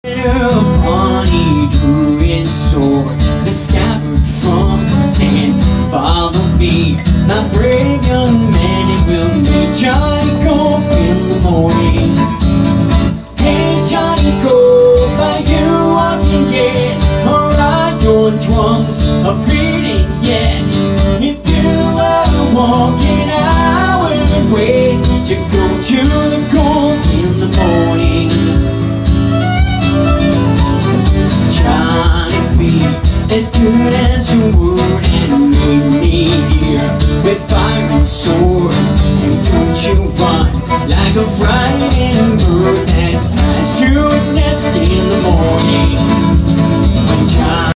Upon he drew his sword, the scabbard from his hand. Follow me, my brave young man, and we'll meet Johnny Cope in the morning. Hey Johnny Cope, are you walking yet? Or are your drums a beating yet? If you are walking, I would wait to go to the goals in the morning. As good as you would and meet me here with fire and sword. And don't you run like a frightened bird that flies to its nest in the morning. When John